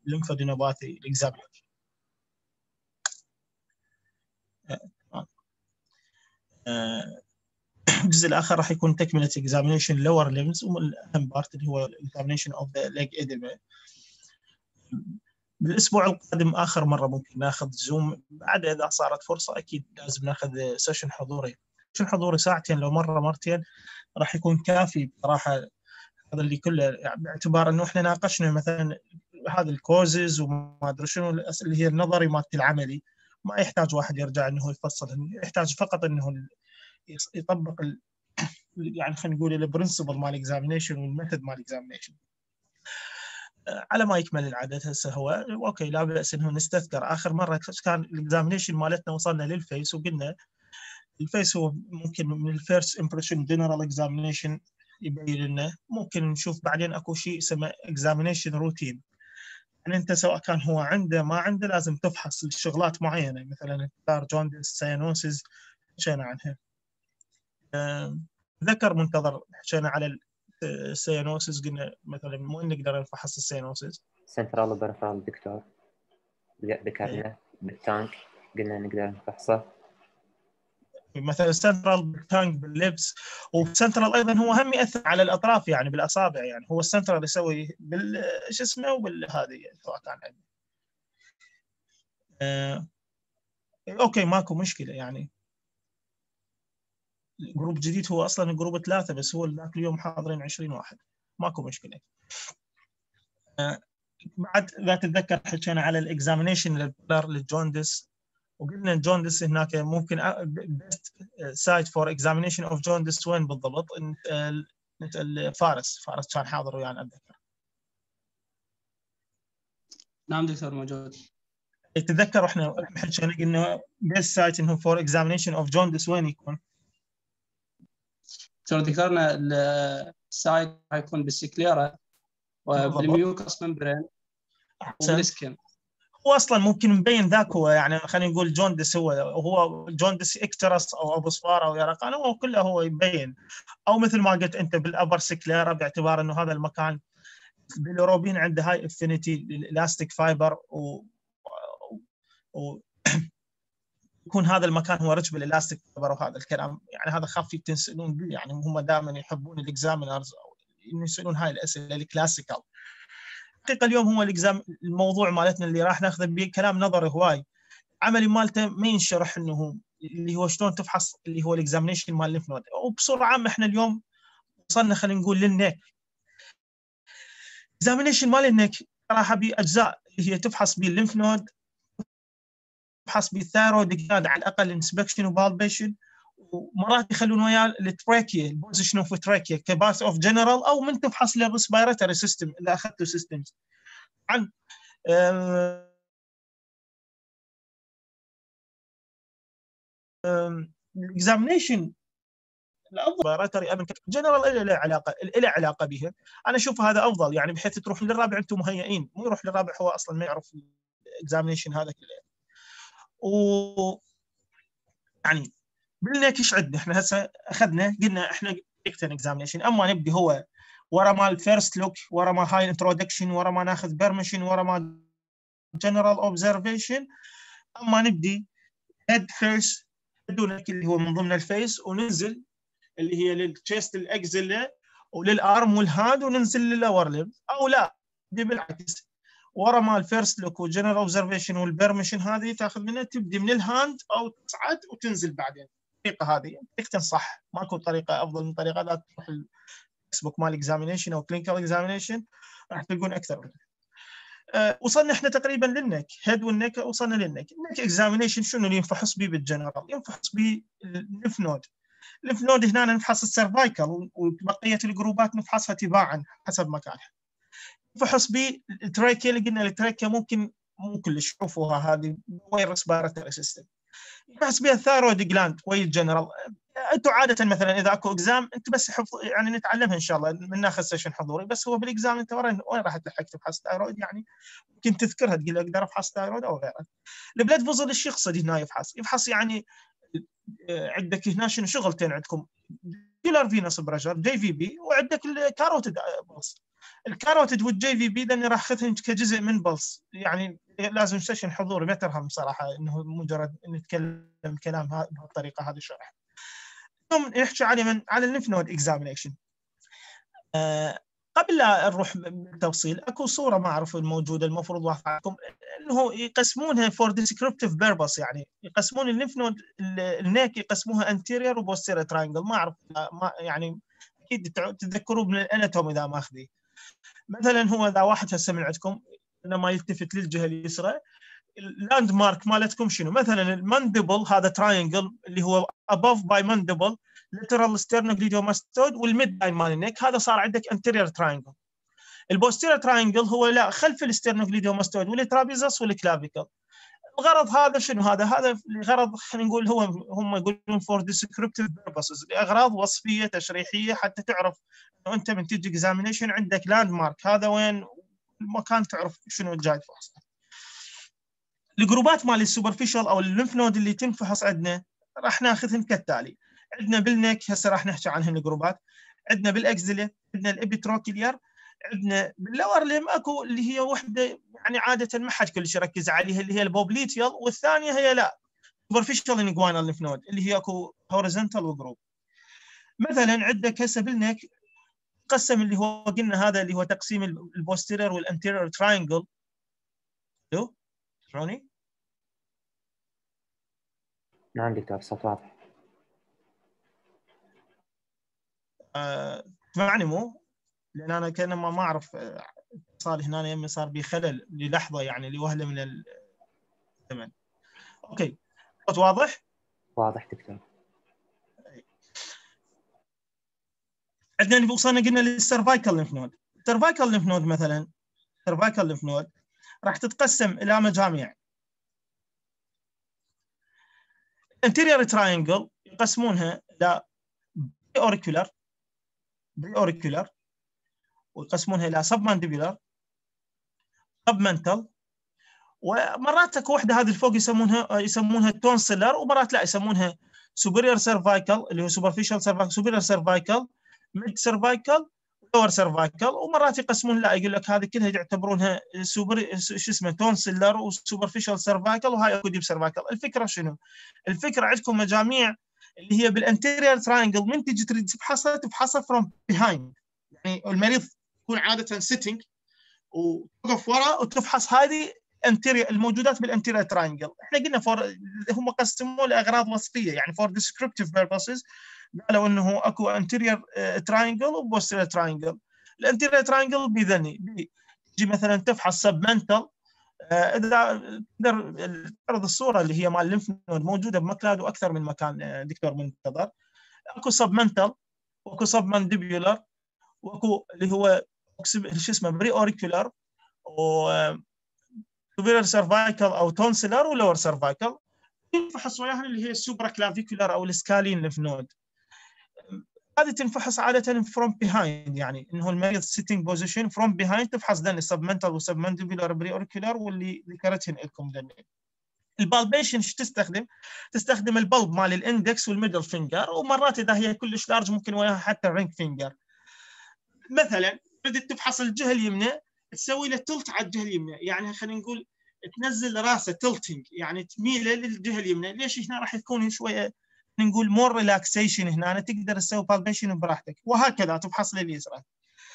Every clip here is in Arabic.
الليمفادينوباثي الاكزامينيشن. الجزء الاخر راح يكون تكمله اكزامينيشن لور ليمز، والاهم بارت اللي هو اكزامينيشن اوف ذا ليج اديما. بالاسبوع القادم اخر مره ممكن ناخذ زوم، بعد اذا صارت فرصه اكيد لازم ناخذ سيشن حضوري. سيشن حضوري ساعتين لو مره مرتين راح يكون كافي بصراحه. هذا اللي كله يعني باعتبار انه احنا ناقشنا مثلا هذا الكوزز وما ادري شنو اللي هي النظري مالت العملي، ما يحتاج واحد يرجع انه يفصل، يحتاج فقط انه يطبق يعني خلينا نقول البرنسبل مال الاكزامينيشن والميثود مال الاكزامينيشن. على ما يكمل العدد هسه هو اوكي، لا باس انه نستذكر اخر مره كان الاكزامينيشن مالتنا وصلنا للفيس، وقلنا الفيس هو ممكن من الفيرست امبريشن جنرال اكزامينيشن يبين لنا، ممكن نشوف بعدين اكو شيء اسمه اكزامينيشن روتين. يعني انت سواء كان هو عنده ما عنده لازم تفحص الشغلات معينه، مثلا جوندس ساينوسيس حكينا عنها. ذكر منتظر حكينا على السيانوسيس، قلنا مثلا وين نقدر نفحص السيانوسيس؟ سنترال وبريفرال دكتور ذكرنا بالتانك قلنا نقدر نفحصه، مثلا سنترال تانك باللبس، وسنترال ايضا هو هم ياثر على الاطراف يعني بالاصابع، يعني هو السنترال يسوي شو اسمه وبالهذه سواء كان عندي. اوكي ماكو مشكله يعني. جروب جديد هو اصلا جروب 3 بس، هو ذاك اليوم حاضرين 20 واحد، ماكو مشكله. بعد لا تتذكر حكينا على الاكزامينيشن للجوندس، وقلنا الجوندس هناك ممكن بيست سايت فور اكزامينيشن اوف جوندس وين بالضبط؟ فارس كان حاضر ويانا اتذكر. نعم دكتور موجود. تتذكر احنا حكينا قلنا بيست سايت انه فور اكزامينيشن اوف جوندس وين يكون؟ ذكرنا السايت حيكون بالسكليرا وبالميوكس ممبرين وبالسكن. هو اصلا ممكن مبين ذاك هو، يعني خلينا نقول جوندس هو جوندس اكترس او ابو صفار او يرقان، هو كله هو يبين. او مثل ما قلت انت بالابر سكليرا، باعتبار انه هذا المكان بالاوروبيين عنده هاي افينيتي الاستيك فايبر يكون هذا المكان هو ريتش بالالاستيك فايبر وهذا الكلام، يعني هذا خاف تنسالون به، يعني هم دائما يحبون الاكزامينرز يسالون هاي الاسئله الكلاسيكال. حقيقه اليوم هو الموضوع مالتنا اللي راح ناخذه به كلام نظري هواي، عملي مالته ما ينشرح انه اللي هو شلون تفحص اللي هو الاكزامينيشن مال الليمف نود. وبصوره عامه احنا اليوم وصلنا خلينا نقول للنك. اكزامينيشن مال النك راح باجزاء اللي هي تفحص به الليمف نود، تفحص به الثايرويد جلاند على الاقل انسبكشن وبالبيشن، ومرات يخلون وياه التراكيا البوزيشن اوف تراكيا كباث اوف جنرال، او من تفحص للريسبيراتوري سيستم اذا اخذته سيستمز. عن الاكزامينيشن الافضل ابن جنرال له علاقه بها، انا اشوف هذا افضل، يعني بحيث تروح للرابع انتم مهيئين، مو يروح للرابع هو اصلا ما يعرف الاكزامينيشن هذا كله. و يعني بالنك ايش عندنا احنا هسه اخذنا قلنا احنا اكتن اكزامينيشن، اما نبدي هو ورا ما الفيرست لوك، ورا ما هاي انترودكشن، ورا ما ناخذ بيرميشن، ورا ما جنرال اوبزرفيشن، اما نبدي هيد فيس بدون اللي هو من ضمن الفيس، وننزل اللي هي للتشيست الاكزيلا وللارم والهاند، وننزل للور ليب، او لا دي بالعكس ورا ما الفيرست لوك والجنرال اوبزرفيشن والبيرميشن هذه تاخذ منها، تبدي من الهاند او تصعد وتنزل بعدين. الطريقه هذه تكتن صح، ماكو طريقه افضل من طريقه. لا تروح الفيسبوك مال اكزامينيشن او كلينيكال اكزامينيشن راح تلقون اكثر. وصلنا احنا تقريبا للنك هيد والنك، وصلنا للنك. النك اكزامينيشن شنو اللي ينفحص به بالجنرال؟ ينفحص به الليمف نود. الليمف نود هنا نفحص السيرفايكال، وبقيه الجروبات نفحصها تباعا حسب مكانها. نفحص به التراكيا، اللي قلنا التراكيا ممكن مو كلش شوفوها هذه وين ريسبيراتوري سيستم. نفحص بها الثايرويد جلاند وين الجنرال. انتم عاده مثلا اذا اكو اكزام انت بس حفظ يعني نتعلمها ان شاء الله من ناخذ سيشن حضوري، بس هو بالاكزام انت وين راح تلحق تفحص ثايرويد؟ يعني ممكن تذكرها تقول اقدر افحص ثايرويد او غيره. البلاد فوزل ايش يقصد هنا يفحص يعني عندك هنا شنو شغلتين عندكم؟ كيلر فينوس بريشر جي في بي، وعندك الكاروتيد بلس. الكاروتيد والجي في بي لاني راح اخذهم كجزء من بلس، يعني لازم سيشن حضوري ما ترهم صراحه انه مجرد نتكلم كلام بهالطريقه هذه شرح. اليوم نحكي على الليمف نود اكزامينيشن. قبل لا نروح بالتفصيل اكو صوره ما اعرف الموجوده المفروض واضحه عليكم، انه يقسمونها فور ديسكريبتيف بيربس، يعني يقسمون الليمف نود النيك يقسموها انتيريور وبوستيريور تراينجل. ما اعرف ما يعني اكيد تتذكروا من الاناتوم اذا ماخذي. مثلا هو اذا واحد هسه من عندكم لما يلتفت للجهه اليسرى، اللاند مارك مالتكم شنو؟ مثلا الماندبل هذا تراينجل اللي هو above باي ماندبل lateral sternocleidomastoid، والميد لاين مال النك هذا صار عندك anterior triangle. البوستيريور تراينجل هو لا خلف الستيرنوكليدوماستويد والترابيزس والكلافيكل. الغرض هذا شنو؟ هذا الغرض خلينا نقول هم يقولون فور ديسكريبتيف بيربسز، لاغراض وصفيه تشريحيه حتى تعرف انه انت من تجي اكزامينيشن عندك لاند مارك هذا وين المكان تعرف شنو الجاي تفحص. الجروبات مال السوبرفيشال او الليمف نود اللي تنفحص عندنا راح ناخذهم كالتالي. عندنا بالنك هسه راح نحكي عنهم الجروبات، عندنا بالاكزيلا، عندنا الابيتروكيليار، عندنا باللور ليم اكو اللي هي وحده يعني عاده ما حد كلش يركز عليها اللي هي البوبليتيال، والثانيه هي لا سوبرفيشال انجوانال ليمف نود اللي هي اكو هوريزونتال وجروب. مثلا عندك هسه بالنك قسم اللي هو قلنا هذا اللي هو تقسيم البوستيريور والانتيريور تراينجل. شو روني؟ نعم دكتور الصوت واضح. تسمعني مو؟ لان انا كان ما اعرف صار هنا يمي صار بي خلل للحظه يعني لوهله من الزمن. اوكي صوت واضح؟ واضح دكتور. عندنا وصلنا قلنا للسيرفايكال ليمف نود. السيرفايكال ليمف نود مثلا السيرفايكال ليمف نود راح تتقسم الى مجاميع. الانتيريور تراينجل يقسمونها الى بري اوريكولار ويقسمونها الى سب مانديبولار، سب منتال، ومرات اكو وحده هذه الفوق يسمونها تونسلر، ومرات لا يسمونها سوبريور سيرفايكال اللي هو سوبرفيشال سيرفايكال، سوبريور سيرفايكال، ميد سيرفايكال، لور سيرفايكال، ومرات يقسمون لا يقول لك هذه كلها يعتبرونها سوبر شو اسمه تونسلر وسوبرفيشال سيرفايكال، وهاي اكو ديب سيرفايكال. الفكره شنو؟ الفكره عندكم مجاميع اللي هي بالانتيريور تراينجل من تجي تريد تفحصها فروم بيهايند، يعني المريض يكون عاده سيتنج وتوقف وراء وتفحص هذه انتيريور الموجودات بالانتيريور تراينجل. احنا قلنا هم قسموه لاغراض وصفيه يعني فور ديسكريبتيف بيربسز، قالوا انه اكو انتيريور تراينجل وبوستيريور تراينجل. الانتيريور تراينجل بيذني تجي مثلا تفحص سب منتال. اذا تقدر تعرض الصوره اللي هي مال الليمف نود موجوده بمكلاد واكثر من مكان دكتور منتظر. اكو سب منتال واكو سب مانديبيولار واكو اللي هو شو اسمه بري اوريكولار و سوبيريور سيرفايكال او تونسلر ولور سيرفايكال. ينفحص وياها اللي هي السوبرا كلافيكولار او السكالين ليمف نود. هذه تنفحص عاده فروم بيهايند، يعني انه المريض سيتنج بوزيشن فروم بيهايند تفحص ذن السبمنتال والسبمنديبولار بري اوريكولار واللي ذكرتهن لكم ذن. البالبيشن ايش تستخدم؟ تستخدم البلب مال الاندكس والميدل فينجر، ومرات اذا هي كلش لارج ممكن وياها حتى الرينج فينجر. مثلا بدك تفحص الجهه اليمنى تسوي له تلت على الجهه اليمنى، يعني خلينا نقول تنزل راسه تلتنج يعني تميله للجهه اليمنى. ليش؟ هنا راح يكون شويه نقول مور ريلاكسيشن، هنا تقدر تسوي بالبيشن براحتك، وهكذا تفحص لليسرى.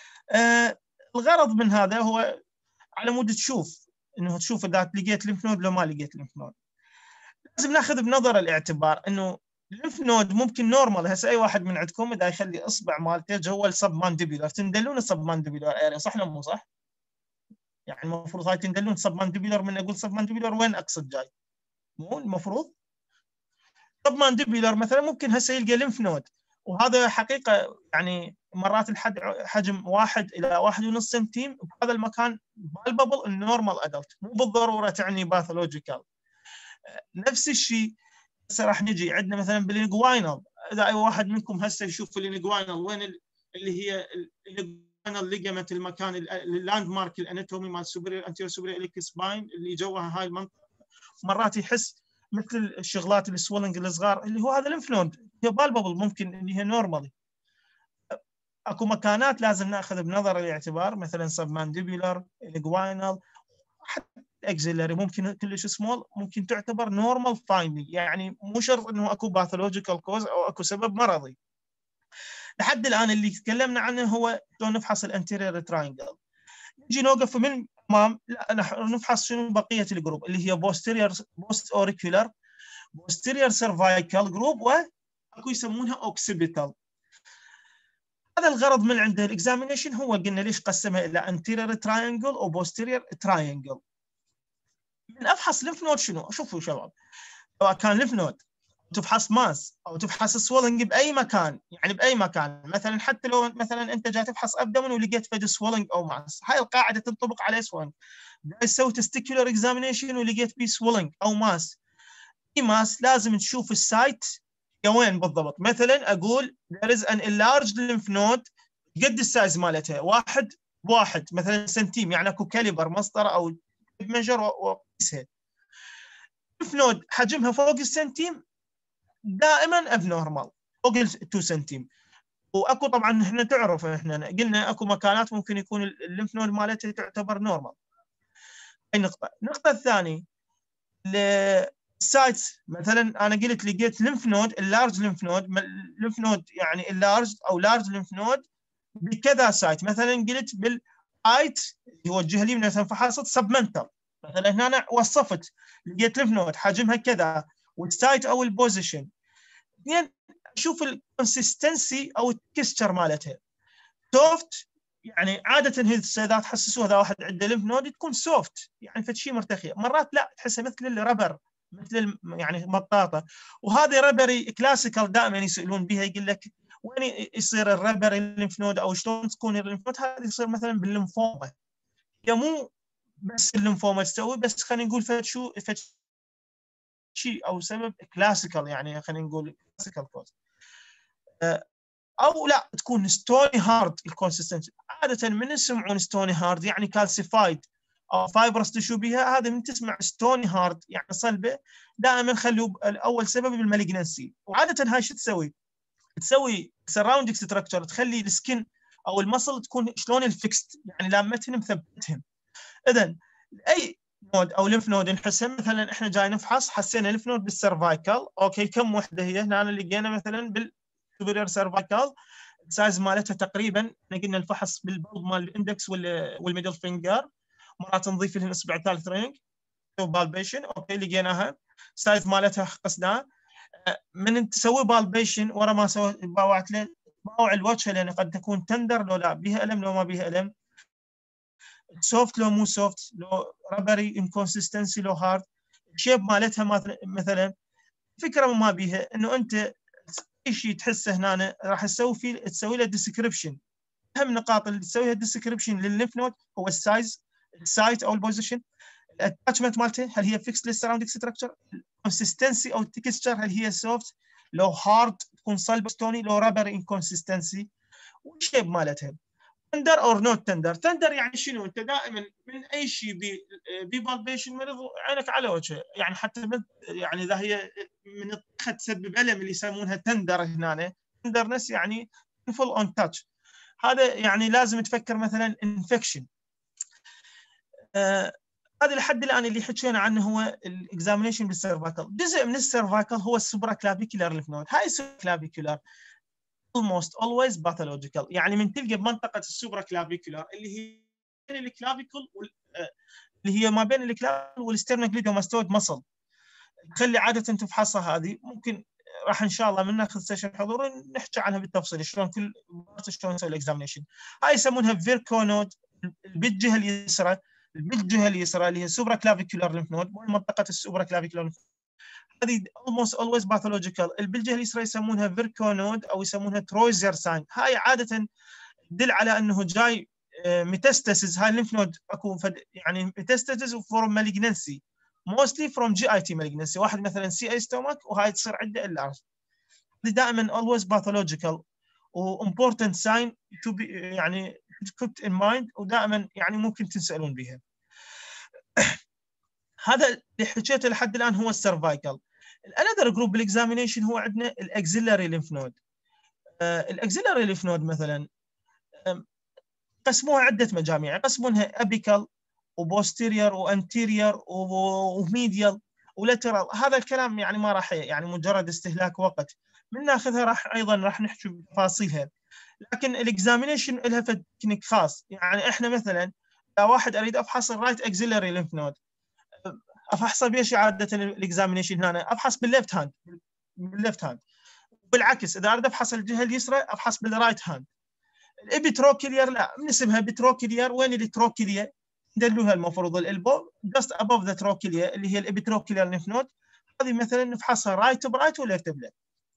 الغرض من هذا هو على مود تشوف انه تشوف اذا لقيت ليمف نود لو ما لقيت ليمف نود. لازم ناخذ بنظر الاعتبار انه الليمف نود ممكن نورمال. هسه اي واحد من عندكم اذا يخلي اصبع مالته جوا السب مانديبولار، تندلون السب مانديبولار اريا صح ولا مو صح؟ يعني المفروض هاي تندلون سب مانديبولار. من اقول سب مانديبولار وين اقصد جاي؟ مو المفروض سب مانديبولار مثلا ممكن هسه يلقى ليمف نود، وهذا حقيقه يعني مرات الحد حجم 1 إلى 1.5 سنتيم بهذا المكان بالبابل النورمال ادلت، مو بالضروره تعني باثولوجيكال. نفس الشيء هسه راح نجي عندنا مثلا بالانجوينال. اذا اي واحد منكم هسه يشوف الانجوينال وين اللي هي الانجوينال ليجمنت المكان اللاند مارك الاناتومي مال سوبريور انتيريور سوبريور اليك سباين اللي جوها هاي المنطقه، مرات يحس مثل الشغلات السويلنج الصغار اللي هو هذا الليمف نود هي بالبابل ممكن اللي هي نورمالي. اكو مكانات لازم ناخذ بنظر الاعتبار، مثلا سبمانديبولار، الجواينال، حتى الاكسلري ممكن كلش سمول، ممكن تعتبر نورمال فايندينج، يعني مو شرط انه اكو باثولوجيكال كوز او اكو سبب مرضي. لحد الان اللي تكلمنا عنه هو شلون نفحص الانتيريور تراينجل. نجي نوقف من امام، لا نفحص شنو بقيه الجروب اللي هي بوست اوريكولار، بوستيريور سيرفايكال جروب، واكو يسمونها اوكسيبيتال. هذا الغرض من عند الاكزامينيشن، هو قلنا ليش قسمها الى انتيريور تراينجل او بوستيريور تراينجل. من افحص ليمف نود شنو؟ شوفوا شباب، سواء كان ليمف نود تفحص ماس او تفحص سوولنج باي مكان، يعني باي مكان، مثلا حتى لو مثلا انت جاي تفحص ابدمن ولقيت فد سوولنج او ماس، هاي القاعده تنطبق على سوولنج. جاي تسوي تستيكولار اكزامينيشن ولقيت بيه سوولنج او ماس، اي ماس لازم تشوف السايت وين بالضبط. مثلا اقول there is an enlarged lymph node، قد السايز مالتها 1 ب1 مثلا سنتيم، يعني اكو كاليبر مسطره او ميجر وقيسها. lymph node حجمها فوق السنتيم دائما ابنورمال، فوق ال2 سنتيم. واكو طبعا احنا تعرف، احنا قلنا اكو مكانات ممكن يكون الليمف نود مالتها تعتبر نورمال. هاي نقطه. النقطه الثانيه السايتس، مثلا انا قلت لقيت ليمف نود، اللارج ليمف نود يعني اللارج او لارج ليمف نود بكذا سايت، مثلا قلت بالايت اللي هو الجهه اليمنى مثلا فحصت سبمنتال، مثلا هنا أنا وصفت لقيت ليمف نود حجمها كذا والسايت او البوزيشن. اثنين، اشوف الكونسستنسي او التكستشر مالتها، سوفت، يعني عاده هي السيدات حسسوها اذا واحد عنده ليمف نود تكون سوفت، يعني فد شيء مرتخيه، مرات لا تحسها مثل الربر، مثل يعني مطاطه. وهذه ربري كلاسيكال دائما يسالون بها، يقول لك وين يصير الربر الليمف نود او شلون تكون الليمف نود؟ هذه يصير مثلا بالليمفوما، هي مو بس الليمفوما تسوي، بس خلينا نقول فد شيء او سبب كلاسيكال، يعني خلينا نقول كلاسيكال كوز. او لا تكون ستوني هارد الكونسستنسي، عاده من يسمعون ستوني هارد يعني كالسيفايد او فايبرس تشو بها، هذا من تسمع ستوني هارد يعني صلبه، دائما خلوا الاول سبب المالجنسي. وعاده هاي شو تسوي؟ تسوي سراوندينج ستراكشر، تخلي السكن او المصل تكون شلون الفيكست، يعني لامتهم مثبتهم. اذا اي نود او ليمف نود نحسها، مثلا احنا جاي نفحص حسينا ليمف نود بالسيرفايكال، اوكي كم وحده هي؟ هنا لقينا مثلا بالسوبريور سيرفايكال السايز مالتها تقريبا، احنا قلنا الفحص بالبلب مال الاندكس والميدل فينجر، مرات نضيف لهم اصبع ثالث رينج بالبيشن، اوكي لقيناها سايز مالتها قسناه. من تسوي بالبيشن ورا ما سويت باوعت له باوع الوجه، لان قد تكون تندر لو لا بها الم، لو ما بها الم، سوفت لو مو سوفت، لو ربري انكونسستنسي لو هارد، الشيب مالتها مثلا. فكره ما بيها انه انت اي شيء تحسه هنا راح تسوي له ديسكربشن. اهم نقاط اللي تسويها ديسكربشن للليمف نود هو السايز، السايت او البوزيشن، الاتاتشمنت مالته هل هي فيكس للسراوندينج ستراكشر، الكونسستنسي او التكستشر هل هي سوفت لو هارد تكون صلبه ستوني، لو رابر انكونسستنسي، والشيب مالتها. تندر اور نوت تندر. تندر يعني شنو؟ انت دائما من اي شيء ببالبيشن مريض عينك على وجهه، يعني حتى يعني اذا هي من الطخه تسبب الم اللي يسمونها تندر هنا، تندرنس يعني فول اون تاتش، هذا يعني لازم تفكر مثلا انفكشن. هذا لحد الان اللي حكينا عنه هو الاكزامينيشن بالسيرفايكال. جزء من السيرفايكال هو السوبرا كلافيكولار ليمف نود. هاي السوبرا كلافيكولار almost always pathological، يعني من تلقى بمنطقه السوبرا كلافيكولار اللي هي بين الكلافيكول اللي هي ما بين الكلافيكول والسترنوكليدوماستويد مصل، تخلي عاده تفحصها. هذه ممكن راح ان شاء الله من ناخذ سيشن حضور نحكي عنها بالتفصيل، شلون كل شلون نسوي الاكزامينشن. هاي يسمونها فيركو نود بالجهه اليسرى، بالجهه اليسرى اللي هي سوبرا كلافيكولار ليمف نود، منطقه السوبرا كلافيكولار هذه almost always pathological. بالجهه اليسرى يسمونها فيركو نود او يسمونها ترويزر ساين. هاي عاده تدل على انه جاي ميتاستاسيس. هاي الليمف نود اكو يعني ميتاستاسيس فروم مالجنسي، موستلي فروم جي اي تي مالجنسي، واحد مثلا سي اي ستومك وهاي تصير عنده اللارج. هذه دائما always pathological و important sign to be يعني kept in mind، ودائما يعني ممكن تسالون بها. هذا اللي حكيته لحد الان هو السيرفايكال. الانذر جروب بالاكزامينيشن هو عندنا الاكسلري ليمف نود. الاكسلري ليمف نود مثلا قسموها عده مجاميع، يقسمونها ابيكال وبوستيرير وانتيرير وميديال ولاترال. هذا الكلام يعني ما راح يعني مجرد استهلاك وقت، من ناخذها راح ايضا راح نحكي بتفاصيلها. لكن الاكزامينيشن لها تكنيك خاص. يعني احنا مثلا لو واحد اريد افحص الرايت اكسيلري ليمف نود، افحصه بايش عاده الاكزامينيشن هنا؟ افحص بالليفت هاند، بالعكس اذا اريد افحص الجهه اليسرى افحص بالرايت هاند. الابيتروكيلير لا، بنسمها بتروكيلير. وين التروكيليا؟ ندلوها المفروض الالبو just above the trochlear اللي هي الابيتروكيلير ليمف نود. هذه مثلا نفحصها رايت برايت وليفت بليفت.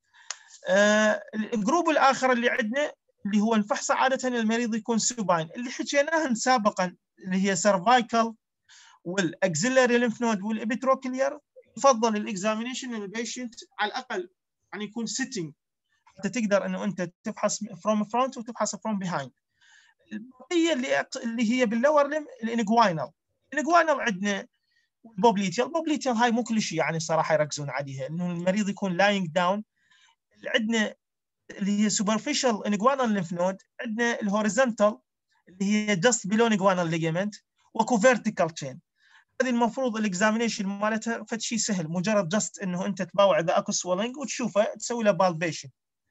الجروب الاخر اللي عندنا اللي هو نفحصه عاده المريض يكون سوباين، اللي حكيناها سابقا، اللي هي سيرفايكال والاكسيلري ليمف نود والابيتروكيلير. يفضل الاكزامينيشن للبيشنت على الاقل يعني يكون سيتنج، حتى تقدر انه انت تفحص فروم فرونت وتفحص فروم بيهايند. البقيه اللي هي باللور ليم الانجوينال عندنا البوبليتيال هاي مو كل شيء يعني صراحه يركزون عليها، انه المريض يكون لاينج داون. عندنا اللي هي سوبرفيشال انجوينال ليمف نود، عندنا الهوريزونتال اللي هي جاست بيلو انجوينال ليجمنت، وكو فيرتيكال تشين. هذه المفروض الاكزامينيشن مالتها فد شيء سهل، مجرد جاست انه انت تباوع اذا اكو سويلنج وتشوفه تسوي له بالبيشن.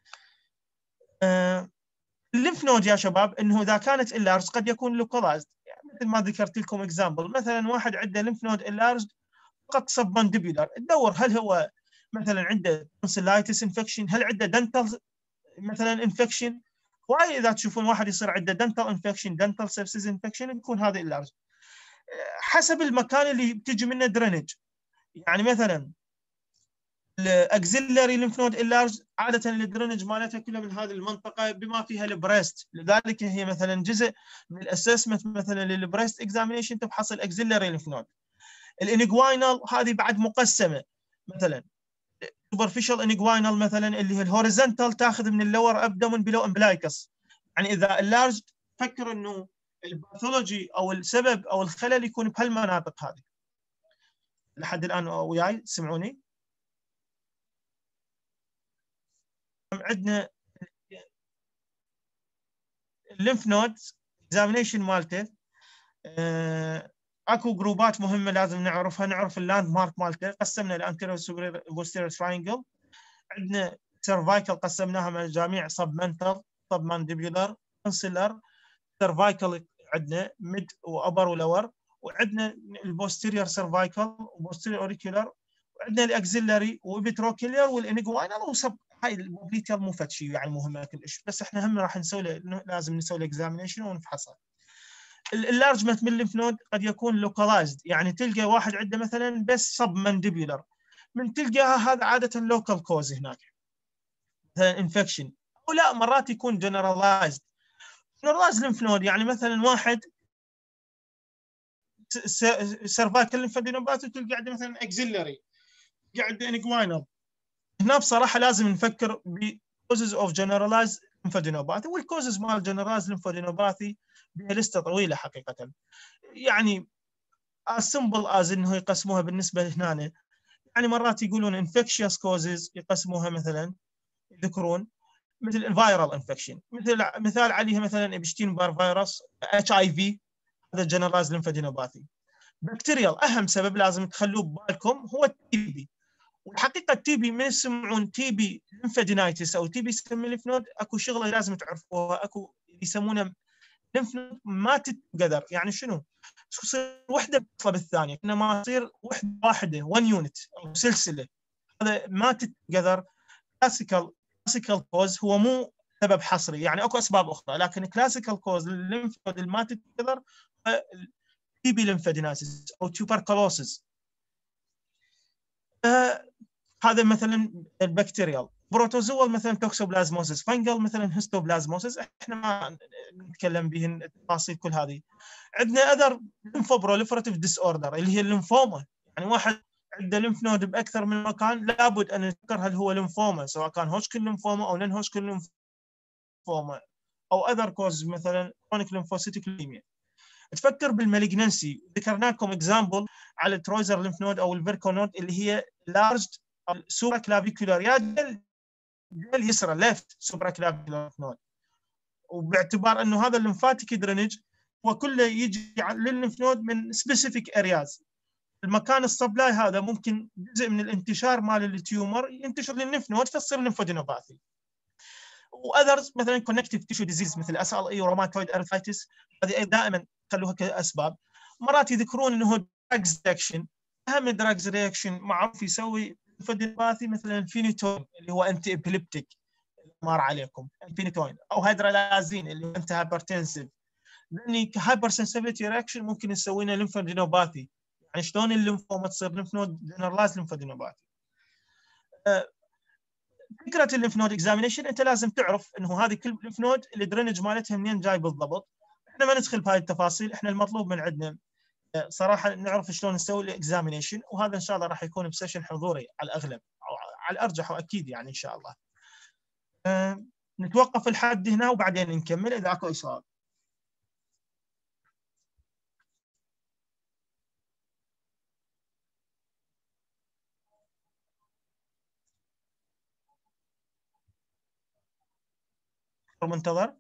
الليمف نود يا شباب انه اذا كانت اللارج قد يكون لوكالايزد، يعني مثل ما ذكرت لكم اكزامبل، مثلا واحد عنده ليمف نود اللارج فقط سب مانديبولار، تدور هل هو مثلا عنده تونسيلايتس انفكشن، هل عنده دنتال مثلا انفكشن. وايد اذا تشوفون واحد يصير عنده دنتال انفكشن، دنتال سيبسيس انفكشن، يكون هذا اللارج. حسب المكان اللي بتجي منه درينج، يعني مثلا الاكسيلري ليمف نود اللارج عاده الدرينج مالتها كلها من هذه المنطقه بما فيها البريست، لذلك هي مثلا جزء من الاسسمنت مثلا للبريست اكزامينيشن تفحص الاكسيلري ليمف نود. الانجوينال هذه بعد مقسمه، مثلا سوبرفيشال انجوينال مثلا اللي هي الهوريزونتال تاخذ من اللور ابدومن بلو امبلايكس. يعني اذا اللارج فكر انه الباثولوجي او السبب او الخلل يكون بهالمناطق هذه. لحد الان وياي تسمعوني؟ عندنا الليمف نود اكزامينيشن مالته اكو جروبات مهمه لازم نعرفها. نعرف اللاند مارك مالته، قسمنا الانتيريور سوبيريور بوستيريور تراينجل. عندنا سيرفايكل قسمناها مجاميع سب منتال، سب مانديبولار، كونسيلر. سيرفايكل عندنا ميد وابر ولور، وعندنا البوستيريور سيرفايكل وبوستيريور اوريكولار، وعندنا الاكسيلري وبيتروكيلير والانجوينال وسب. هاي البوبليتيال مو فد شيء يعني مهمه كلش، بس احنا هم راح نسوي لازم نسوي اكزامينيشن ونفحصها. اللارجمنت من الليمف نود قد يكون لوكالايزد، يعني تلقى واحد عنده مثلا بس سب مانديبولار، من تلقاها هذا عاده لوكال كوز هناك مثلا انفكشن، او لا مرات يكون جنرالايزد. جنرالايزد ليمف نود يعني مثلا واحد سيرفايكال ليمفادينوباثي تلقى عنده مثلا اكسيلري، قاعد انجوينال. هنا بصراحه لازم نفكر بكوزز اوف جنرالايزد ليمفادينوباثي، والكوزز مال جنرالايزد ليمفادينوباثي بها لسته طويله حقيقه. يعني as simple as انه يقسموها بالنسبه هنا، يعني مرات يقولون infectious causes يقسموها مثلا يذكرون مثل الفيرال انفكشن، مثال عليها مثلا ابشتين بار فيروس، HIV، هذا جنرالايزد ليمفادينوباثي. بكتيريال اهم سبب لازم تخلوه ببالكم هو التي بي. والحقيقه التي بي من يسمعون تي بي ليمفادينايتس او تي بي سمي ليمف نود، اكو شغله لازم تعرفوها، اكو يسمونه ليمف نود ما تتقدر. يعني شنو؟ تصير وحده بتصل بالثانيه، انما تصير واحده 1 يونت او سلسله، هذا ما تتقدر. كلاسيكال كوز هو مو سبب حصري، يعني اكو اسباب اخرى، لكن كلاسيكال كوز للليمف نود اللي ما تتقدر تي بي ليمفادينايتس او توبركلوسيس. هذا مثلا البكتيريال. بروتوزوال مثلا توكسوبلازموسيس، فنجل مثلا هيستوبلازموسيس، احنا ما نتكلم بهن التفاصيل كل هذه. عندنا اذر ليمفوبروليفراتيف ديس اوردر اللي هي الليمفوما، يعني واحد عنده ليمف نود باكثر من مكان، لابد ان نفكر هل هو ليمفوما، سواء كان هوجكن ليمفوما او نون هوجكن ليمفوما او اذر كوز مثلا كرونيك ليمفوسيتيك ليميا. تفكر بالمالجنسي، ذكرنا لكم اكزامبل على الترويزر ليمف نود او الفيركو نود اللي هي لارج سوبرا كلافيكولار، يا اليسرى ليفت سوبرا كلافيكولار نود. وباعتبار انه هذا الليمفاتيك درينج هو كله يجي للليمف نود من سبيسيفيك ارياز. المكان السبلاي هذا ممكن جزء من الانتشار مال التيومر ينتشر للليمف نود فتصير ليمفودينوباثي. واذرز مثلا كونكتيف تيشو ديزيز مثل اس ال اي وروماتويد ارثرايتس، هذه دائما خلوها كاسباب. مرات يذكرون انه دراجز رياكشن، اهم دراجز رياكشن معروف يسوي ليمفودينوباثي مثلا الفينيتوين اللي هو انتي ابيليبتيك مار عليكم، الفينيتوين، او هيدرالازين اللي انت هايبرتنسيف، لاني كهايبر سنسيفيتي رياكشن ممكن نسوي لنا ليمفودينوباثي. يعني شلون الليمفوما تصير ليمف نود جنرالايز ليمفودينوباثي. فكره الليمف نود اكزامينيشن انت لازم تعرف انه هذه كل ليمف نود الدرينج مالتها منين جاي بالضبط. احنا ما ندخل بهاي التفاصيل، احنا المطلوب من عندنا صراحه نعرف شلون نسوي الاكزامينيشن، وهذا ان شاء الله راح يكون بسيشن حضوري على الاغلب او على الارجح واكيد يعني ان شاء الله. نتوقف لحد هنا وبعدين نكمل اذا اكو اي سؤال. منتظر.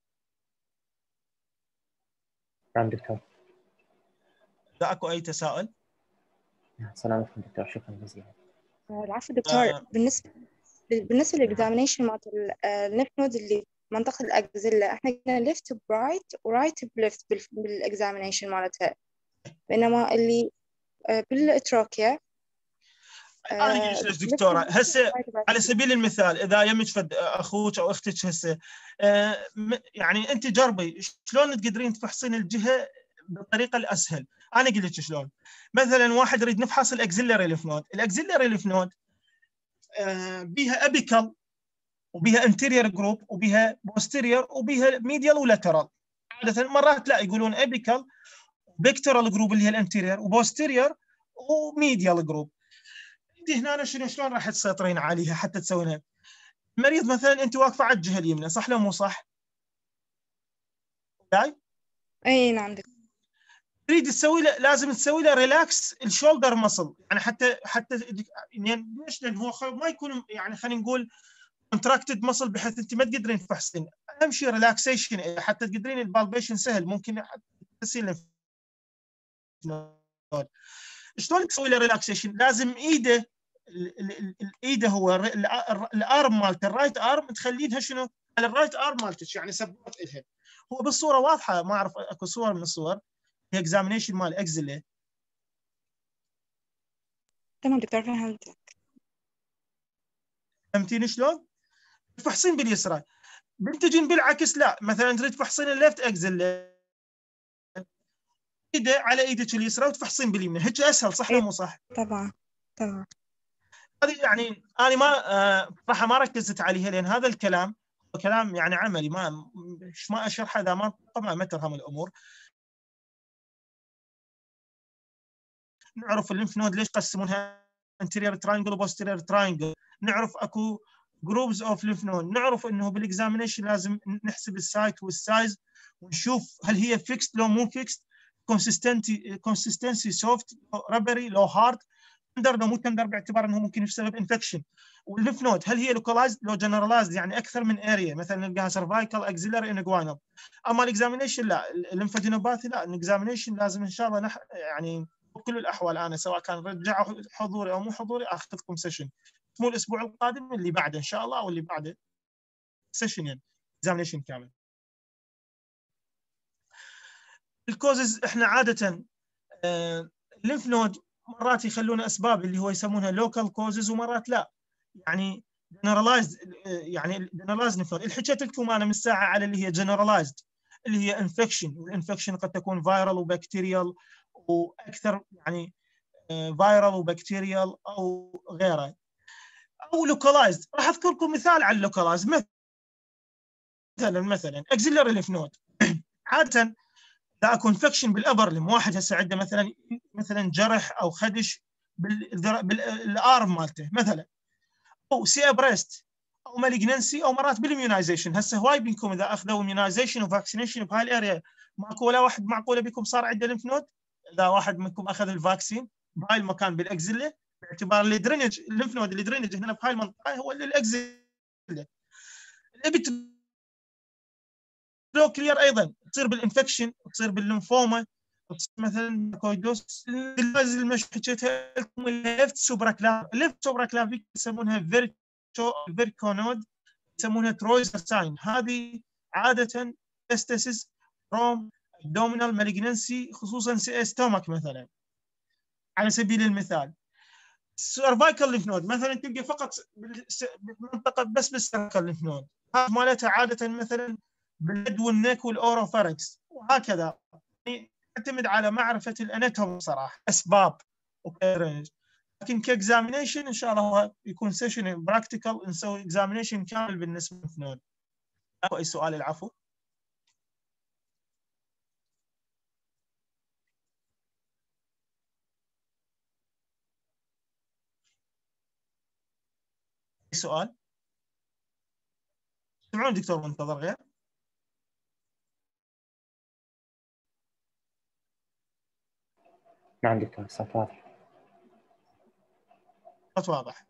نعم دكتور. اذا اكو اي تساؤل. السلام عليكم دكتور، شكرا جزيلا. العفو دكتور. بالنسبة للإكزامينيشن مالت الليمف نود اللي منطقة الأكزيلا، احنا قلنا ليفت برايت ورايت بليفت بالإكزامينيشن مالتها، بينما اللي بالتروكيا انا اقول لك دكتوره هسه على سبيل المثال اذا يمك فد اخوك او اختك هسه يعني انت جربي شلون تقدرين تفحصين الجهه بالطريقه الاسهل. انا اقول لك شلون. مثلا واحد يريد نفحص الاكزيلري ليمف نود، الاكزيلري ليمف نود بيها ابيكال وبيها انتيريور جروب وبيها بوستيريور وبيها ميديال ولاترال. عاده مرات لا يقولون ابيكال بيكتورال جروب اللي هي الانتيريور وبوستيريور وميديال جروب. انت هنا شلون راح تسيطرين عليها حتى تسوينها؟ المريض مثلا انت واقفه على الجهه اليمنى، صح لو مو صح؟ جاي؟ اي نعم دكتور. تريد تسوي له، لازم تسوي له ريلاكس الشولدر مسل، يعني حتى يعني ليش؟ لان هو ما يكون يعني خلينا نقول كونتراكتد مسل بحيث انت ما تقدرين تفحصين. اهم شيء ريلاكسيشن حتى تقدرين البالبيشن سهل، ممكن تسوي شلون تسوي له ريلاكسيشن؟ لازم ايده هو الارم مالته الرايت ارم تخلينها شنو على الرايت ارم مالتك، يعني سبورت لها. هو بالصوره واضحه، ما اعرف اكو صور من الصور هي اكزامينيشن مال اكزيلا. تمام دكتور فهمتك. فهمتيني شلون؟ تفحصين باليسرى. بنتجين بالعكس لا، مثلا تريد تفحصين الليفت اكزيلا ايده على ايدك اليسرى وتفحصين باليمين، هيك اسهل صح ولا مو صح؟ طبعا تمام. هذه يعني انا ما صراحه ما ركزت عليها لان هذا الكلام كلام يعني عملي، ما اشرحه اذا ما تفهم الامور. نعرف الليمف نود ليش قسمونها انتيريور تراينجل وبوستيريور تراينجل، نعرف اكو جروبز اوف ليمف نود، نعرف انه بالاكزامينيشن لازم نحسب السايت والسايز ونشوف هل هي فيكست لو مو فيكست، كونسستنسي سوفت ربري لو هارد، تندر لو مو تندر باعتبار انه ممكن يسبب انفكشن. والليمف نود هل هي لوكالايزد لو جنرالايزد، يعني اكثر من اريا، مثلا نلقاها سيرفايكال اكزيلري انجوينال. اما الاكزامينيشن لا، الليمفادينوباثي لا، الاكزامينيشن لازم ان شاء الله يعني بكل الاحوال انا سواء كان رجعوا حضوري او مو حضوري اخذكم سيشن، مو الاسبوع القادم اللي بعده ان شاء الله او اللي بعده سيشن يعني اكزامينيشن كامل. الكوزز احنا عاده الليمف نود مرات يخلون اسباب اللي هو يسمونها لوكال كوزز ومرات لا، يعني جنرالايزد، يعني جنرالايزد ليمف نود. حكيت لكم انا من ساعه على اللي هي جنرالايزد اللي هي انفكشن، والانفكشن قد تكون فايرال وبكتيريال واكثر، يعني فايرال وبكتيريال او غيره، او لوكالايزد. راح اذكر لكم مثال على اللوكالايزد. مثلا اكزيلري ليمف نود عاده اذا اكو انفكشن بالابر لم، واحد هسه عنده مثلا جرح او خدش بالارم مالته مثلا، او سي بريست او مالجنسي او مرات بالاميونايزيشن. هسه هواي بينكم اذا اخذوا اميونايزيشن وفاكسينيشن بهاي الاريا ماكو ولا واحد معقوله بكم صار عنده ليمف نود؟ اذا واحد منكم اخذ الفاكسين بهاي المكان بالاكزيلا، باعتبار الدرينج الليمف نود اللي درينج هنا بهاي المنطقه هو الاكزيلا. لو كلير ايضا تصير بالانفكشن، تصير بالليمفوما، تصير مثلا كويدوس. الفاز اللي حكيتها لكم الليفت سوبراكلاف، الليفت سوبراكلافيك يسمونها فيركونود، يسمونها ترويزر ساين. هذه عاده تستسس روم abdominal malignancy، خصوصا ستومك مثلا على سبيل المثال. سيرفايكال ليف نود مثلا تلقى فقط بالمنطقه بس بالسيرفايكال ليف نود، هذه مالتها عاده مثلا باليد والنك والاوروفاركس وهكذا. يعني تعتمد على معرفه الاناتومي صراحه، اسباب وكيرنج. لكن كاكزامينيشن ان شاء الله يكون سيشن براكتيكال، نسوي اكزامينيشن كامل بالنسبه للليف نود. اكو اي سؤال؟ العفو. سؤال؟ سمعون دكتور منتظر غير؟ نعم دكتور الصوت واضح. صوت واضح.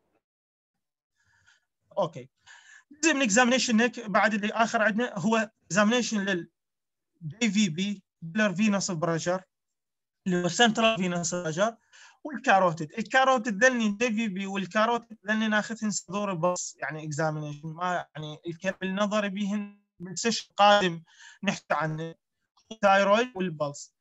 اوكي. جزء من اكزامينيشن نيك بعد اللي اخر عندنا هو اكزامينيشن للدي في بي فينوس بريشر اللي هو سنترال فينوس بريشر والكاروتيد. الكاروتيد ذني دي في بي والكاروتيد ذني ناخذهن صدور بس يعني اكزامينيشن، ما يعني الكلام النظري بيهن بالسيشن القادم نحكي عن الثايرويد والبلس.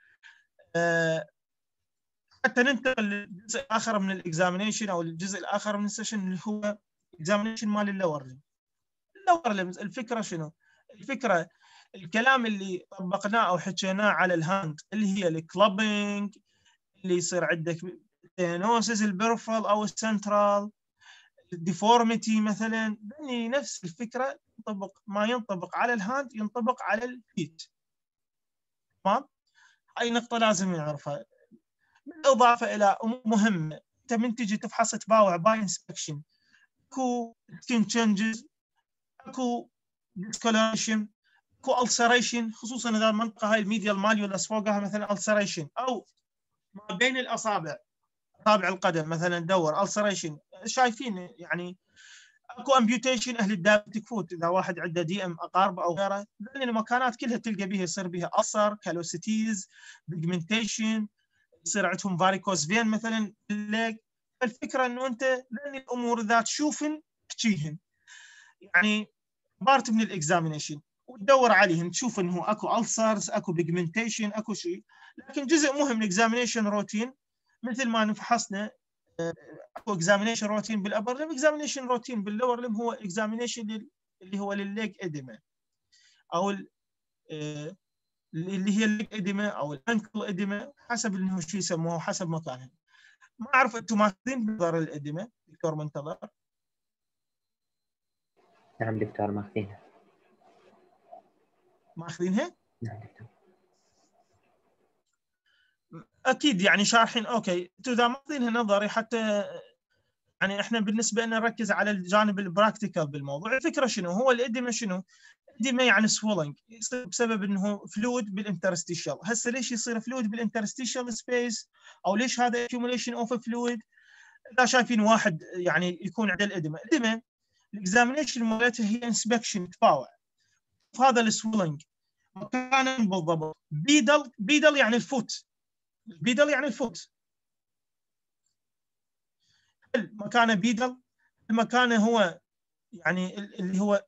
حتى ننتقل للجزء الاخر من الاكزامينيشن او الجزء الاخر من السيشن اللي هو اكزامينيشن مال اللور ليمز. اللور ليمز الفكره شنو؟ الفكره الكلام اللي طبقناه او حكيناه على الهاند اللي هي الكلابينج، اللي يصير عندك تينوسيس البرفل او السنترال، الديفورميتي مثلا، يعني نفس الفكره ينطبق، ما ينطبق على الهاند ينطبق على الفيت. تمام؟ هاي نقطه لازم نعرفها. بالاضافه الى امور مهمه، انت من تجي تفحص تباوع باي انسبكشن، اكو سكين تشينجز، اكو ديسكولريشن، اكو السريشن، خصوصا اذا المنطقه هاي الميديال ماليولاس فوقها مثلا السريشن، او ما بين الاصابع اصابع القدم مثلا دور السريشن، شايفين يعني اكو امبيوتيشن اهل الدايبتيك فوت، اذا واحد عنده دي ام اقاربه او غيره، لان المكانات كلها تلقى بها يصير بها السر، كالوسيتيز، بيجمنتيشن، يصير عندهم فاريكوز فين مثلا الليج. الفكره انه انت لان الامور ذات تشوفن تحكيهن، يعني بارت من الاكزامينيشن وتدور عليهم تشوف انه اكو السرز، اكو بيجمنتيشن، اكو شيء. لكن جزء مهم من الاكزامينيشن روتين، مثل ما فحصنا اكو اكزامينيشن روتين بالابر ليم، اكزامينيشن روتين باللور ليم هو اكزامينيشن اللي هو للليج اديما، او اللي هي الليج اديما او الانكل اديما، حسب انه شو يسموه حسب مكانها. ما اعرف انتم ماخذين بنظر الاديما دكتور منتظر؟ نعم دكتور ماخذينها. ماخذينها؟ نعم دكتور. اكيد يعني شارحين. اوكي، انتم اذا ماخذينها نظري حتى يعني احنا بالنسبه لنا نركز على الجانب البراكتيكال بالموضوع. الفكره شنو؟ هو الاديما شنو؟ الاديما يعني سوولنج، يصير بسبب انه فلويد بالانترستيشال. هسه ليش يصير فلويد بالانترستيشال سبيس، او ليش هذا accumulation اوف فلويد؟ اذا شايفين واحد يعني يكون عنده الاديما، الاديما الاكزامينيشن مالتها هي انسبكشن تباوع هذا السوولنج مكانا بالضبط. بيدل يعني الفوت، بيدل يعني الفوت، مكانه بيدل، المكانه هو يعني اللي هو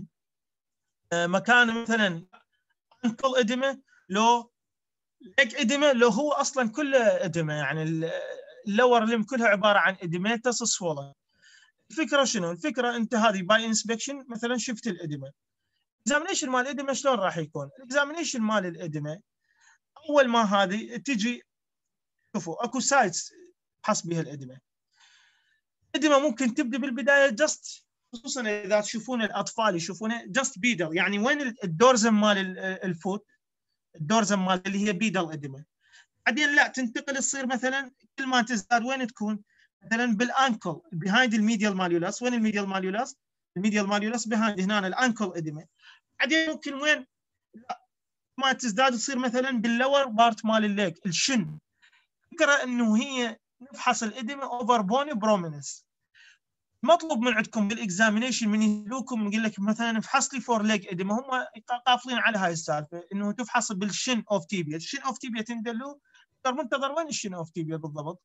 مكانه مثلا انكل اديما، لو ليج اديما، لو هو اصلا كله اديما، يعني اللور ليم كلها عباره عن اديماتس سوولن. الفكره شنو؟ الفكره انت هذه باي انسبكشن مثلا شفت الاديما. الاكزامينيشن مال الاديما شلون راح يكون؟ الاكزامينيشن مال الاديما اول ما هذه تجي، شوفوا اكو سايتس تحس بها الاديما. الاديما ممكن تبدا بالبدايه جست، خصوصا اذا تشوفون الاطفال يشوفونها جست بيدل، يعني وين الدورزم مال الفوت، الدورزم مال اللي هي بيدل اديما. بعدين لا تنتقل تصير مثلا كل ما تزداد وين تكون؟ مثلا بالانكل بيهايند الميديال ماليولاس. وين الميديال ماليولاس؟ الميديال ماليولاس بيهايند هنا الانكل اديما. بعدين ممكن وين لا ما تزداد تصير مثلا باللور بارت مال الليج الشن. فكره انه هي نفحص الاديما اوفر بوني برومينس. مطلوب من عندكم بالاكزامينيشن من يسالوكم يقول لك مثلا افحص لي فور ليج اديما، هم قافلين على هاي السالفه انه تفحص بالشن اوف تيبيا. الشن اوف تيبيا تندلو منتظر وين الشن اوف تيبيا بالضبط؟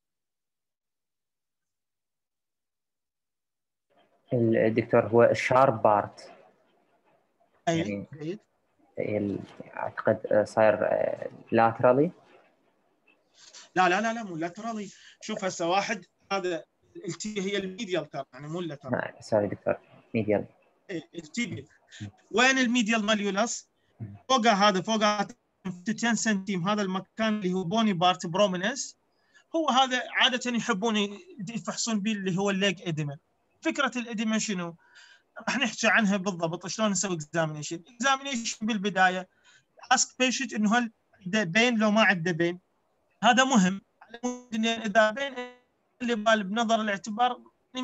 الدكتور هو الشارب بارت. اي جيد. اعتقد صاير لاترالي. لا مو لاترالي. شوف هسه واحد، هذا التي هي الميديال ترى، يعني مو لاترالي. سوري دكتور، ميديال. التيبيا وين الميديال ماليولاس؟ فوق هذا، فوق 10 سنتيم، هذا المكان اللي هو بوني بارت برومينس، هو هذا عاده يحبون يفحصون به اللي هو الليج اديما. فكره الاديما شنو؟ راح نحكي عنها بالضبط شلون نسوي اكزامينيشن. بالبدايه اسك بيشنت انه هل عنده بين لو ما عنده بين. هذا مهم على مود اذا بين اللي بال بنظر الاعتبار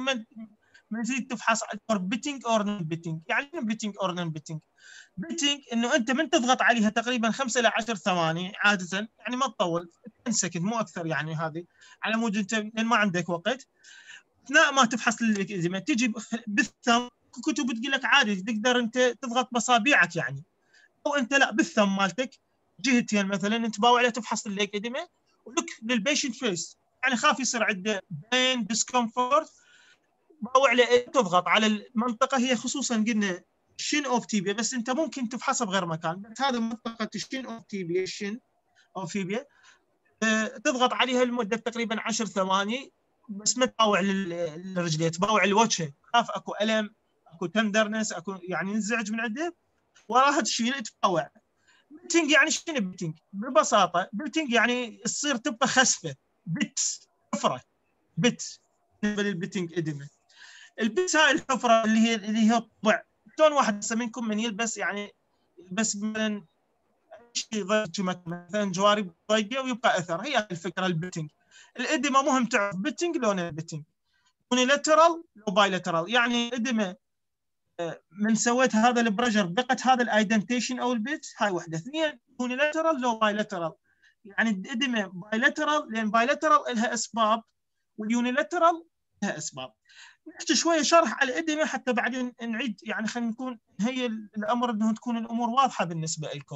من تريد تفحص بيتنج اور نون بيتنج. يعني بيتنج اور نون بيتنج. بيتنج انه انت من تضغط عليها تقريبا 5 إلى 10 ثواني عاده، يعني ما تطول 10 سكند مو اكثر، يعني هذه على مود انت ما عندك وقت. اثناء ما تفحص الاديمه تجي بالثم، كتب تقول لك عادي تقدر انت تضغط بصابيعك يعني، او انت لا بالثم مالتك جهتين مثلا انت باوع عليها تفحص الاديمه ولك للبيشنت فيس، يعني خاف يصير عنده بين ديسكمفورت، باوع عليه تضغط على المنطقه هي خصوصا قلنا شين اوف تيبيا، بس انت ممكن تفحصها بغير مكان، بس هذا منطقه الشين اوف تيبيا، الشين اوف تيبيا تضغط عليها لمده تقريبا 10 ثواني، بس ما تباوع للرجلين، تباوع الوجه، خاف اكو الم اكو تندرنس اكو يعني نزعج من عنده، وراها تشيل تباوع. بيتنج يعني شنو بيتنج؟ ببساطه بيتنج يعني تصير تبقى خسفه، بت حفره، بت بالنسبه للبيتنج اديمه. البت هاي الحفره اللي هي طبع، شلون واحد هسه منكم من يلبس يعني بس مثلا شيء ضيق مثلا جوارب ضيقه ويبقى اثر، هي الفكره البيتنج. الادمه مهم تعرف بيتنج لون البيتنج، يونيلاترال لو بايلاترال. يعني الادمه من سويت هذا البرجر بقت هذا الايدنتيشن او البيت، هاي وحده. اثنين يونيلاترال لو بايلاترال، يعني الادمه بايلاترال لان بايلاترال لها اسباب واليونيلاترال لها اسباب. نحكي شويه شرح على الادمه حتى بعدين نعيد، يعني خلينا نكون هي الامر انه تكون الامور واضحه بالنسبه لكم.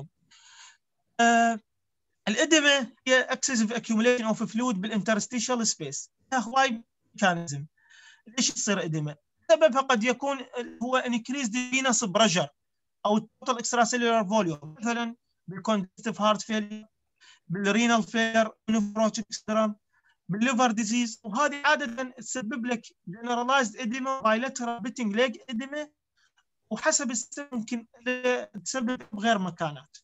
الادمه هي اكسسيف اكيوميليشن اوف فلويد بالانترستيشال سبيس، هواي ميكانيزم. ليش تصير ادمه؟ سببها قد يكون هو انكريز فينس بريشر او التوتال اكسترا سيلولار فوليوم، مثلا بالكونجستيف هارت فيلير، بالرينال فيلير، نفروتيك سيندروم، بالليفر ديزيز، وهذه عاده تسبب لك جنرالايزد اديما، بايلاترال بيتنج ليج اديما، وحسب السبب ممكن تسبب بغير مكانات.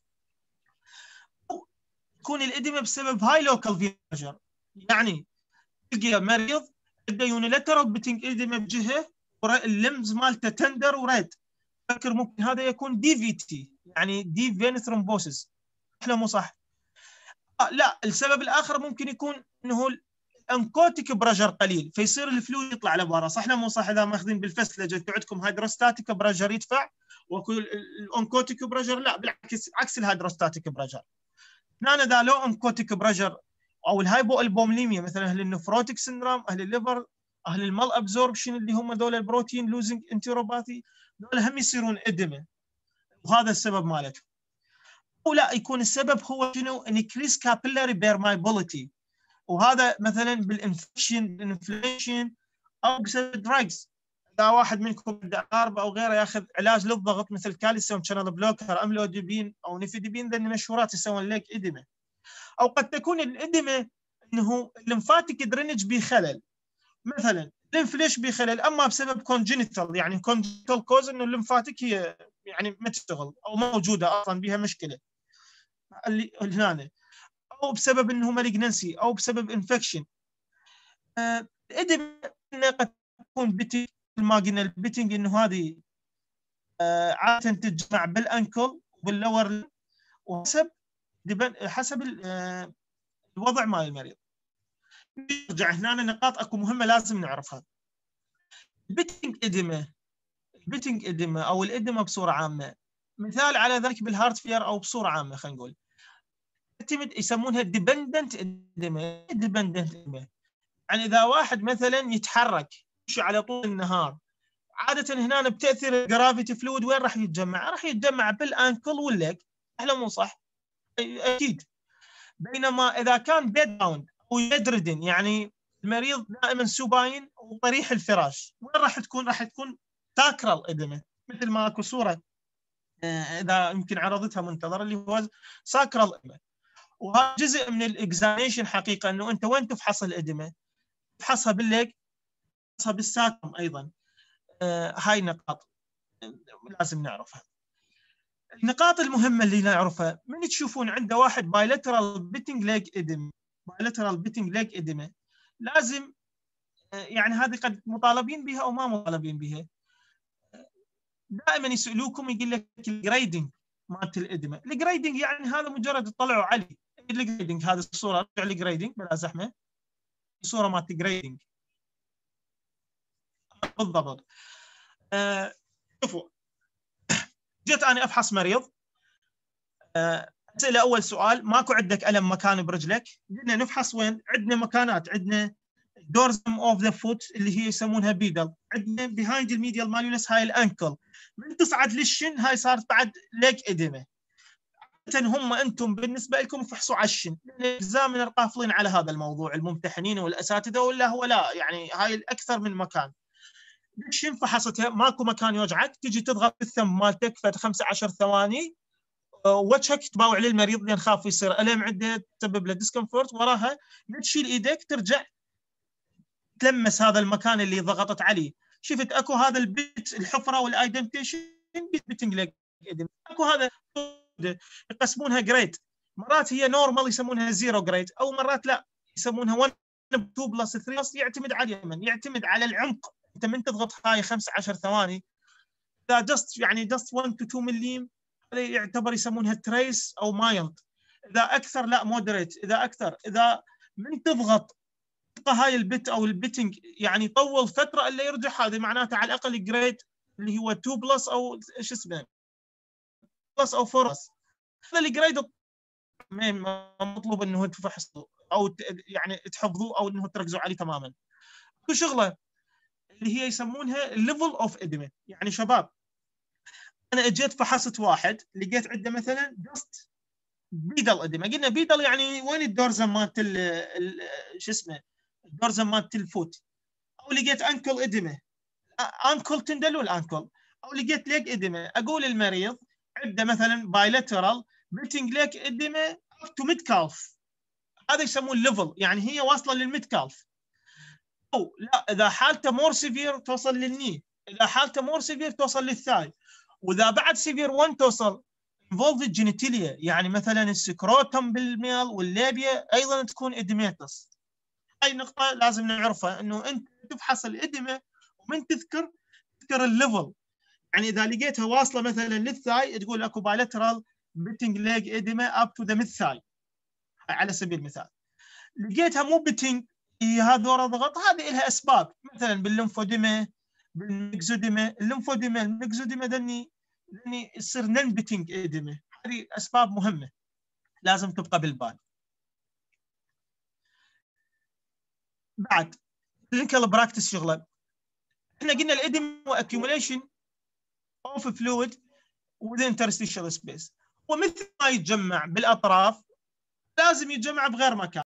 تكون الاديما بسبب هاي لوكال فيجر، يعني تلقى مريض عنده يونيلاترال بيتنج اديما بجهه اللمز مالته تندر وريد، فكر ممكن هذا يكون دي في تي، يعني دي فين ثرومبوسيس. احنا مو صح. لا، السبب الاخر ممكن يكون انه الانكوتيك برجر قليل فيصير الفلويد يطلع لبرا. صح مو صح؟ اذا ماخذين بالفسلجه عندكم هيدروستاتيك برجر يدفع وكل الانكوتيك برجر لا، بالعكس عكس الهيدروستاتيك برجر. هنا اذا لو انكوتيك برجر او الهايبو البومليميا، مثلا اهل النفروتيك سندروم، اهل الليفر، اهل المال ابزوربشن اللي هم ذول البروتين لوزنج انتيروباثي، ذول هم يصيرون ادمه، وهذا السبب مالته. ولا يكون السبب هو شنو؟ انكريس كابيلاري بيرمايبيليتي، وهذا مثلا بالانفكشن، الانفليشن، او بسبب دراجز. اذا واحد منكم عنده اقاربه او غيره ياخذ علاج للضغط مثل كالسيوم شانل بلوكر، املوديبين او نيفيديبين، ذن مشهورات يسوون لك ادمه. او قد تكون الادمه انه الليمفاتيك درينج بخلل، مثلا الانفليش بخلل، اما بسبب كونجنتال، يعني كونجنتال كوز انه الليمفاتيك هي يعني ما تشتغل او موجوده اصلا بها مشكله اللي هنا، او بسبب انه مالجنسي او بسبب انفكشن. الادمه قد تكون بيتنج، ما قلنا البيتنج انه هذه عاده تجمع بالانكل واللور، وحسب حسب الوضع مال المريض. نرجع هنا نقاط اكو مهمه لازم نعرفها. البيتنج اديما او الاديما بصوره عامه، مثال على ذلك بالهارت فير او بصوره عامه خلينا نقول تعتمد، يسمونها ديبندنت اديما. ديبندنت اديما يعني اذا واحد مثلا يتحرك تمشي على طول النهار. عاده هنا بتاثير الجرافيتي فلويد وين راح يتجمع؟ راح يتجمع بالانكل والليج، احلى مو صح؟ اكيد. بينما اذا كان بيد داون او بيد ريدن، يعني المريض دائما سباين وطريح الفراش، وين راح تكون؟ راح تكون ساكرال ادمه، مثل ما اكو صوره اذا يمكن عرضتها منتظر اللي هو ساكرال ادمه. وهذا جزء من الاكزامينشن حقيقه، انه انت وين تفحص الادمه؟ تفحصها بالليج، تفحصها بالساكرم ايضا. هاي نقاط لازم نعرفها. النقاط المهمه اللي نعرفها، من تشوفون عنده واحد بايلاترال بيتنج ليج ادم، بايلاترال بيتنج ليج ادمه، لازم يعني هذه قد مطالبين بها او ما مطالبين بها، دائما يسالوكم يقول لك الجريدنج مالت الادمه. الجريدنج يعني هذا مجرد تطلعوا عليه. الجريدنج هذه الصوره، ارجع الجريدنج بلا زحمه، الصوره مالت الجريدنج بالضبط. شوفوا، جيت انا افحص مريض، اساله اول سؤال، ماكو عندك الم مكان برجلك؟ قلنا نفحص وين؟ عندنا مكانات، عندنا دورزم اوف ذا فوت اللي هي يسمونها بيدل، عندنا بيهايند الميديال ماليولس هاي الانكل، من تصعد للشن هاي صارت بعد ليج ادمه. هم انتم بالنسبه لكم فحصوا على الشن، الاكزامينر قافلين على هذا الموضوع، الممتحنين والاساتذه، ولا هو لا، يعني هاي الاكثر من مكان. الشن فحصتها، ماكو مكان يوجعك، تجي تضغط بالثم مالتك فد 15 ثواني، وجهك تباوع للمريض لان خاف يصير الم عنده تسبب له ديسكمفورت، وراها تشيل ايدك ترجع تلمس هذا المكان اللي ضغطت عليه. شفت اكو هذا البيت الحفره والايدنتيشن بيتنج ليج ادم، اكو هذا يقسمونها جريد، مرات هي نورمال يسمونها 0 جريد، او مرات لا يسمونها 1 2 بلس 3، يعتمد على اليمن، يعتمد على العمق. انت من تضغط هاي 15 ثواني، اذا جست يعني جست 1 to 2 ملم هذا يعتبر يسمونها تريس او مايلد، اذا اكثر لا مودريت، اذا اكثر، اذا من تضغط هاي البت او البيتنج يعني طول فتره الا يرجع، هذا معناته على الاقل جريد اللي هو 2 بلس او ايش اسمه بلس او 4 بلس. هذا الجريد مطلوب انه تفحصوا او يعني تحفظوه او انه تركزوا عليه تماما. شو شغله اللي هي يسمونها الليفل اوف ادمه. يعني شباب، انا اجيت فحصت واحد لقيت عنده مثلا جست بيدل ادمه، قلنا بيدل يعني وين الدورزم مالت شو اسمه الدورزم مالت الفوت، او لقيت انكل ادمه، انكل تندل والانكل، او لقيت ليج ادمه، اقول المريض عنده مثلا بايلاترال بيتنج ليج ادمه اب تو ميد كالف، هذا يسموه الليفل، يعني هي واصله للميد كالف. او لا، اذا حالته مور سيفير توصل للني، اذا حالته مور سيفير توصل للثاي، واذا بعد سيفير 1 توصل انفولف الجينيتاليا، يعني مثلا السكروتم بالميل والليبيا ايضا تكون ادميتس. هاي نقطه لازم نعرفها، انه انت تفحص الادمه ومن تذكر الليفل. يعني اذا لقيتها واصله مثلا للثاي تقول اكو بايلاترال بيتنج ليج ادمه اب تو ذا ميد ثاي على سبيل المثال. لقيتها مو بيتنج، هي هذول ضغط، هذه لها اسباب، مثلا بالليمفوديما بالميكزوديما، الليمفوديما الميكزوديما ذني يصير نن بيتنج ادمه، هذه اسباب مهمه لازم تبقى بالبال. بعد كلينيكال براكتس شغله، احنا قلنا الادم واكيوميليشن اوف فلويد وذ انترستيشال سبيس، ومثل ما يتجمع بالاطراف لازم يتجمع بغير مكان.